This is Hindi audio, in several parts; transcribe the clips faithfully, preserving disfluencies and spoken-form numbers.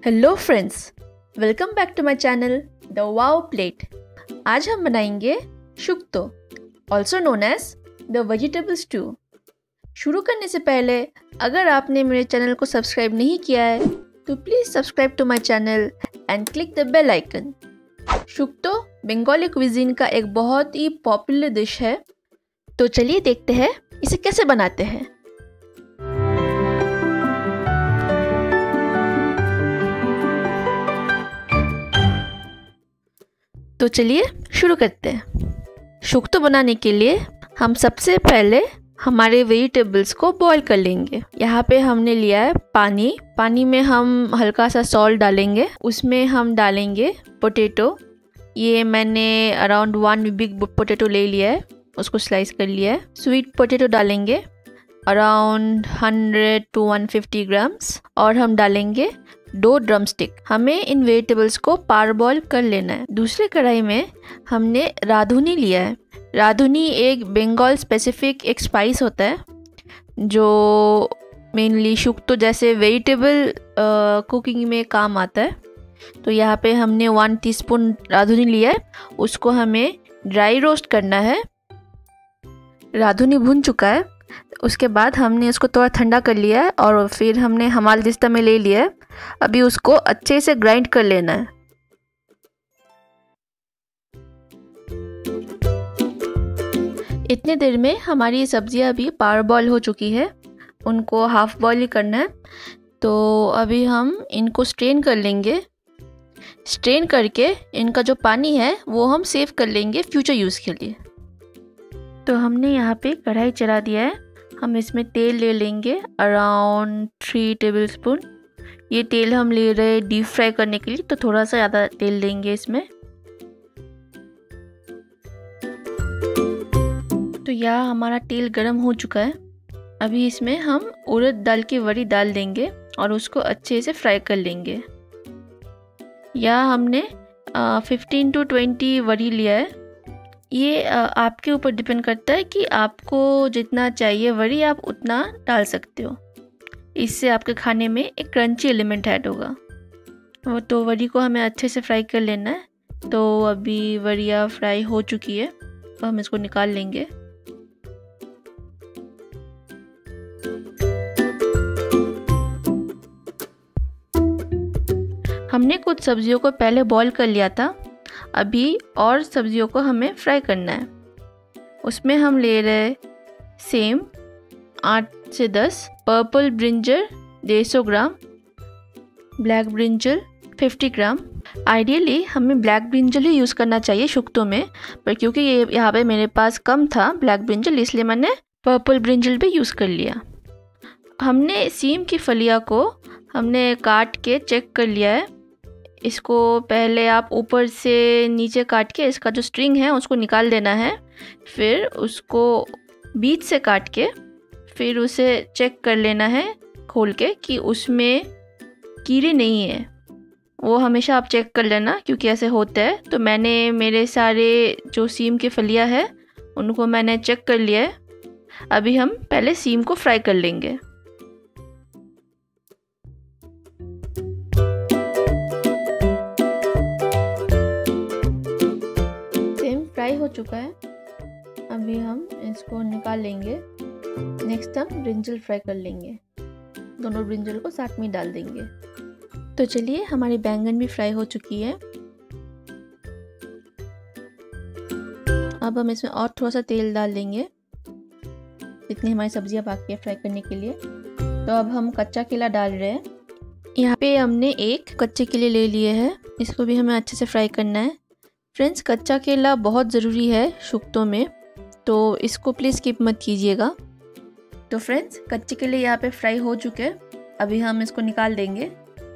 Hello friends, welcome back to my channel the wow plate. आज हम बनाएंगे shukto, also known as the vegetable stew. शुरू करने से पहले अगर आपने मेरे चैनल को सब्सक्राइब नहीं किया है तो please subscribe to my channel and click the bell icon. Shukto Bengali cuisine का एक बहुत ही पॉपुलर डिश है, तो चलिए देखते हैं इसे कैसे बनाते हैं। तो चलिए शुरू करते हैं। शुक्तो बनाने के लिए हम सबसे पहले हमारे वेजिटेबल्स को बॉईल कर लेंगे। यहाँ पे हमने लिया है पानी। पानी में हम हल्का सा सॉल्ट डालेंगे। उसमें हम डालेंगे पोटैटो। ये मैंने अराउंड वन बिग पोटैटो ले लिया है, उसको स्लाइस कर लिया है। स्वीट पोटैटो डालेंगे around hundred to one fifty grams. और हम डालेंगे दो ड्रम स्टिक। हमें इन वेजिटेबल्स को पार बॉईल कर लेना है। दूसरे कढ़ाई में हमने राधुनी लिया है। राधुनी एक बंगाल स्पेसिफिक एक स्पाइस होता है जो मेनली शुक्तो जैसे वेजिटेबल कुकिंग में काम आता है। तो यहाँ पे हमने वन टीस्पून राधुनी लिया है, उसको हमें ड्राई रोस्ट करना है। राधुनी भुन चुका है, उसके बाद हमने उसको थोड़ा ठंडा कर लिया है और फिर हमने हमालदिस्ता में ले लिया है। अभी उसको अच्छे से ग्राइंड कर लेना है। इतने देर में हमारी सब्जियां भी पार बॉईल हो चुकी है, उनको हाफ बॉईल ही करना है। तो अभी हम इनको स्ट्रेन कर लेंगे। स्ट्रेन करके इनका जो पानी है वो हम सेव कर लेंगे फ्यूचर यूज़ के लिए। तो हमने यहाँ पे कढ़ाई चढ़ा दिया है। हम इसमें तेल ले लेंगे अराउंड थ्री टेबल स्पून। ये तेल हम ले रहे हैं डीप फ्राई करने के लिए, तो थोड़ा सा ज़्यादा तेल लेंगे इसमें। तो यहाँ हमारा तेल गरम हो चुका है। अभी इसमें हम उड़द दाल की वड़ी डाल देंगे और उसको अच्छे से फ्राई कर लेंगे। यहाँ हमने फिफ्टीन टू ट्वेंटी वड़ी लिया है। ये आपके ऊपर डिपेंड करता है कि आपको जितना चाहिए वड़ी आप उतना डाल सकते हो। इससे आपके खाने में एक क्रंची एलिमेंट ऐड होगा। तो वड़ी को हमें अच्छे से फ्राई कर लेना है। तो अभी वड़िया फ्राई हो चुकी है, तो हम इसको निकाल लेंगे। हमने कुछ सब्जियों को पहले बॉईल कर लिया था, अभी और सब्जियों को हमें फ्राई करना है। उसमें हम ले रहे सेम आठ से दस, पर्पल ब्रिंजल डेढ़ सौ ग्राम, ब्लैक ब्रिंजल पचास ग्राम। आइडियली हमें ब्लैक ब्रिंजल ही यूज़ करना चाहिए शुक्तो में, पर क्योंकि ये यहाँ पे मेरे पास कम था ब्लैक ब्रिंजल, इसलिए मैंने पर्पल ब्रिंजल भी यूज़ कर लिया। हमने सीम की फलियाँ को हमने काट के चेक कर लिया है। इसको पहले आप ऊपर से नीचे काट के इसका जो स्ट्रिंग है उसको निकाल देना है। फिर उसको बीच से काट के फिर उसे चेक कर लेना है खोल के कि उसमें कीड़े नहीं है। वो हमेशा आप चेक कर लेना, क्योंकि ऐसे होता है। तो मैंने मेरे सारे जो सीम की फलियां है उनको मैंने चेक कर लिया है। अभी हम पहले सीम को फ्राई कर लेंगे। फ्राई हो चुका है, अभी हम इसको निकाल लेंगे। नेक्स्ट हम ब्रिंजल फ्राई कर लेंगे। दोनों ब्रिंजल को साथ में डाल देंगे। तो चलिए, हमारी बैंगन भी फ्राई हो चुकी है। अब हम इसमें और थोड़ा सा तेल डाल देंगे, इतनी हमारी सब्जियां बाकी है फ्राई करने के लिए। तो अब हम कच्चा केला डाल रहे हैं। यहाँ पे हमने एक कच्चे केले ले लिए हैं, इसको भी हमें अच्छे से फ्राई करना है। फ्रेंड्स, कच्चा केला बहुत ज़रूरी है शुक्तो में, तो इसको प्लीज़ स्किप मत कीजिएगा। तो फ्रेंड्स, कच्चे केले यहाँ पे फ्राई हो चुके हैं, अभी हम इसको निकाल देंगे।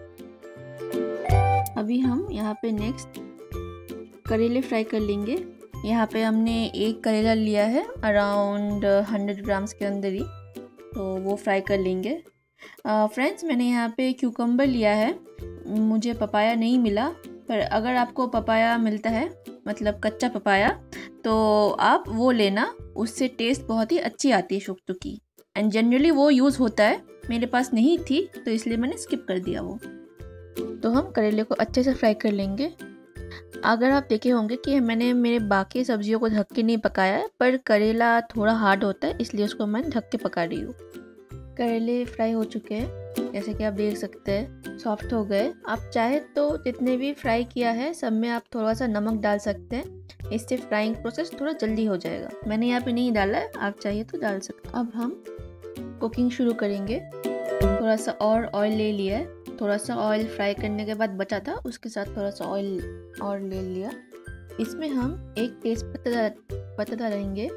अभी हम यहाँ पे नेक्स्ट करेले फ्राई कर लेंगे। यहाँ पे हमने एक करेला लिया है अराउंड हंड्रेड ग्राम्स के अंदर ही, तो वो फ्राई कर लेंगे। फ्रेंड्स, मैंने यहाँ पे क्यूकम्बर लिया है। मुझे पपाया नहीं मिला, पर अगर आपको पपाया मिलता है, मतलब कच्चा पपाया, तो आप वो लेना, उससे टेस्ट बहुत ही अच्छी आती है शुक्तो की। एंड जनरली वो यूज़ होता है। मेरे पास नहीं थी तो इसलिए मैंने स्किप कर दिया वो। तो हम करेले को अच्छे से फ्राई कर लेंगे। अगर आप देखे होंगे कि मैंने मेरे बाकी सब्जियों को ढक के नहीं पकाया है, पर करेला थोड़ा हार्ड होता है इसलिए उसको मैं ढक के पका रही हूँ। करेले फ्राई हो चुके हैं, जैसे कि आप देख सकते हैं सॉफ्ट हो गए। आप चाहे तो जितने भी फ्राई किया है सब में आप थोड़ा सा नमक डाल सकते हैं, इससे फ्राइंग प्रोसेस थोड़ा जल्दी हो जाएगा। मैंने यहाँ पे नहीं डाला है, आप चाहिए तो डाल सकते हैं। अब हम कुकिंग शुरू करेंगे। थोड़ा सा और ऑयल ले लिया है, थोड़ा सा ऑयल फ्राई करने के बाद बचा था उसके साथ थोड़ा सा ऑयल और ले लिया। इसमें हम एक तेज पत्ता पत्ता डालेंगे।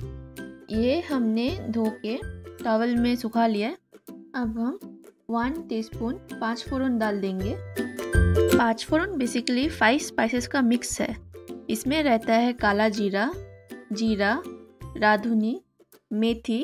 ये हमने धो के टॉवल में सुखा लिया है। अब हम वन टीस्पून पाँच फोरन डाल देंगे। Panch phoron basically five spices का मिक्स है। इसमें रहता है काला जीरा, जीरा, राधुनी, मेथी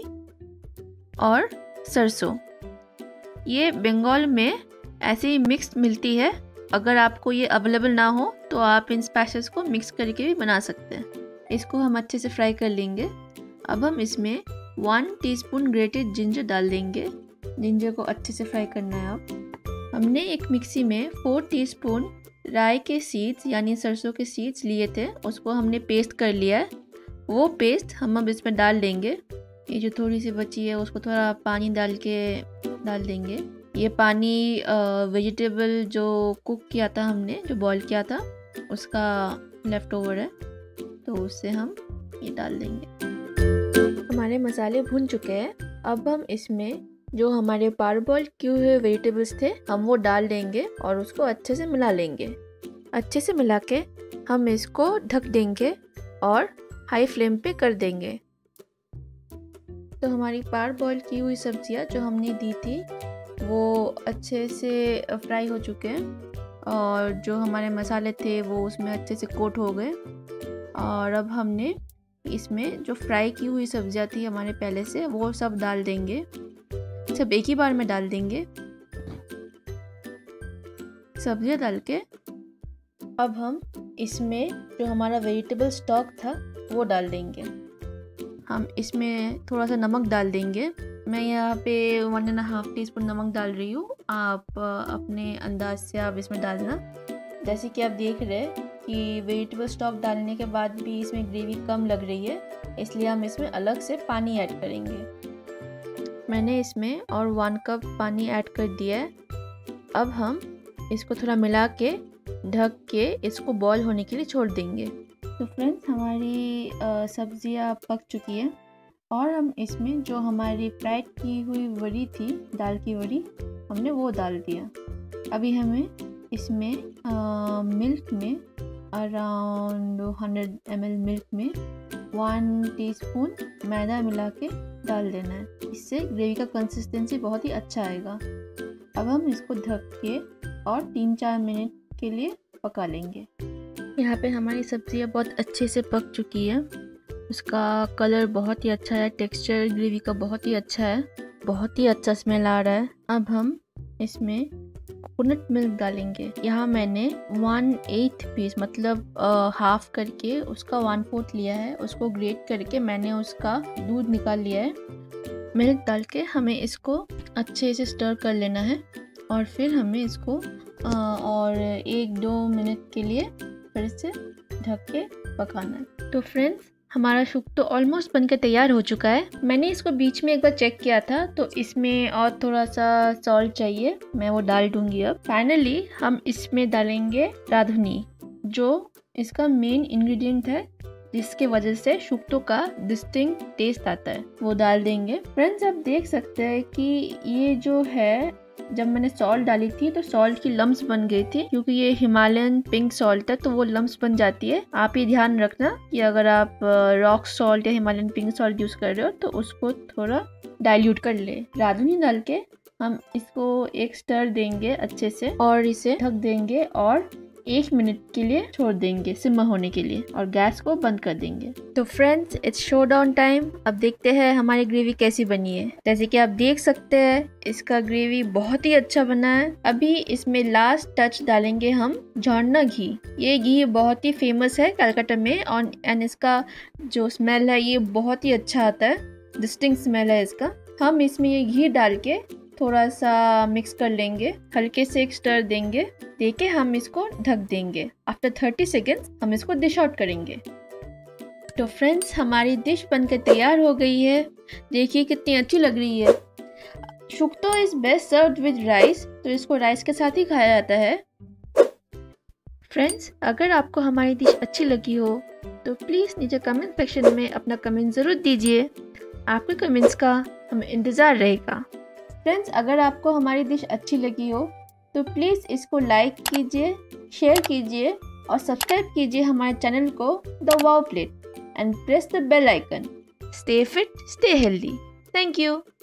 और सरसों। ये बंगाल में ऐसे ही मिक्स मिलती है। अगर आपको ये अवेलेबल ना हो तो आप इन स्पाइसेस को मिक्स करके भी बना सकते हैं। इसको हम अच्छे से फ्राई कर लेंगे। अब हम इसमें वन टीस्पून ग्रेटेड जिंजर डाल देंगे। जिंजर को अच्छे से फ्राई करना है। अब हमने एक मिक्सी में फोर टीस्पून राई के सीड्स यानी सरसों के सीड्स लिए थे, उसको हमने पेस्ट कर लिया है। वो पेस्ट हम अब इसमें डाल देंगे। ये जो थोड़ी सी बची है उसको थोड़ा पानी डाल के डाल देंगे। ये पानी वेजिटेबल जो कुक किया था हमने, जो बॉईल किया था, उसका लेफ़्ट ओवर है, तो उससे हम ये डाल देंगे। हमारे मसाले भुन चुके हैं। अब हम इसमें जो हमारे पार बॉईल किए हुए वेजिटेबल्स थे हम वो डाल देंगे और उसको अच्छे से मिला लेंगे। अच्छे से मिला के हम इसको ढक देंगे और हाई फ्लेम पे कर देंगे। तो हमारी पार बॉईल की हुई सब्जियां जो हमने दी थी वो अच्छे से फ्राई हो चुके हैं और जो हमारे मसाले थे वो उसमें अच्छे से कोट हो गए। और अब हमने इसमें जो फ्राई की हुई सब्जियां थी हमारे पहले से वो सब डाल देंगे। सब एक ही बार में डाल देंगे। सब्जियां डाल के अब हम इसमें जो हमारा वेजिटेबल स्टॉक था वो डाल देंगे। हम इसमें थोड़ा सा नमक डाल देंगे। मैं यहाँ पे one and half teaspoon नमक डाल रही हूँ। आप अपने अंदाज से आप इसमें डालना। जैसे कि आप देख रहे हैं कि वेजिटेबल स्टॉक डालने के बाद भी इसमें ग्रेवी कम लग रही है, इसलिए हम इसमें अलग से पानी ऐड करेंगे। मैंने इसमें और वन कप पानी ऐड कर दिया है। अब हम इसको थोड़ा मिला के ढक के इसको बॉईल होने के लिए छोड़ देंगे। तो फ्रेंड्स, हमारी सब्जियां पक चुकी है और हम इसमें जो हमारी फ्राइड की हुई वड़ी थी, दाल की वड़ी, हमने वो डाल दिया। अभी हमें इसमें आ, मिल्क में around hundred M L milk में वन टीस्पून मैदा मिला के डाल देना है। इससे ग्रेवी का कंसिस्टेंसी बहुत ही अच्छा आएगा। अब हम इसको ढक के और तीन चार मिनट के लिए पका लेंगे। यहाँ पे हमारी सब्जियाँ बहुत अच्छे से पक चुकी है। उसका कलर बहुत ही अच्छा है, टेक्सचर ग्रेवी का बहुत ही अच्छा है, बहुत ही अच्छा स्मेल आ रहा है। अब हम इसमें कोकोनट मिल्क डालेंगे। यहाँ मैंने वन एथ पीस मतलब हाफ करके उसका वन फोर्थ लिया है, उसको ग्रेट करके मैंने उसका दूध निकाल लिया है। मिल्क डाल के हमें इसको अच्छे से स्टर कर लेना है और फिर हमें इसको आ, और एक दो मिनट के लिए फिर से ढक के पकाना है। तो फ्रेंड्स, हमारा शुक तो ऑलमोस्ट बनकर तैयार हो चुका है। मैंने इसको बीच में एक बार चेक किया था तो इसमें और थोड़ा सा सॉल्ट चाहिए, मैं वो डाल दूंगी। अब फाइनली हम इसमें डालेंगे राधुनी, जो इसका मेन इंग्रेडिएंट है, जिसके वजह से शुक्तो का डिस्टिंक्ट टेस्ट आता है, वो डाल देंगे। फ्रेंड्स, आप देख सकते हैं कि ये जो है, जब मैंने सॉल्ट डाली थी तो सॉल्ट की लम्स बन गई थी, क्योंकि ये हिमालयन पिंक सॉल्ट है तो वो लम्स बन जाती है। आप ये ध्यान रखना कि अगर आप रॉक सॉल्ट या हिमालयन पिंक सॉल्ट यूज कर रहे हो तो उसको थोड़ा डाइल्यूट कर ले। राधुनी डाल के हम इसको एक स्टर देंगे अच्छे से और इसे ढक देंगे और एक मिनट के लिए छोड़ देंगे सिम होने के लिए और गैस को बंद कर देंगे। तो friends, it's show down time. अब देखते हैं हमारी ग्रेवी कैसी बनी है। जैसे कि आप देख सकते हैं इसका ग्रेवी बहुत ही अच्छा बना है। अभी इसमें लास्ट टच डालेंगे हम झरना घी। ये घी बहुत ही फेमस है कलकत्ता में और एंड इसका जो स्मेल है ये बहुत ही अच्छा आता है, डिस्टिंक्ट स्मेल है इसका। हम इसमें ये घी डाल के थोड़ा सा मिक्स कर लेंगे, हल्के से एक स्टर देंगे, देके हम इसको ढक देंगे। आफ्टर थर्टी सेकेंड्स हम इसको डिश आउट करेंगे। तो फ्रेंड्स, हमारी डिश बनकर तैयार हो गई है। देखिए कितनी अच्छी लग रही है। Shukto is best served with rice, तो इसको राइस के साथ ही खाया जाता है। फ्रेंड्स, अगर आपको हमारी डिश अच्छी लगी हो तो प्लीज़ नीचे कमेंट सेक्शन में अपना कमेंट ज़रूर दीजिए। आपके कमेंट्स का हमें इंतज़ार रहेगा। फ्रेंड्स, अगर आपको हमारी डिश अच्छी लगी हो तो प्लीज़ इसको लाइक कीजिए, शेयर कीजिए और सब्सक्राइब कीजिए हमारे चैनल को the wow plate and press the bell icon. Stay fit, stay healthy. Thank you.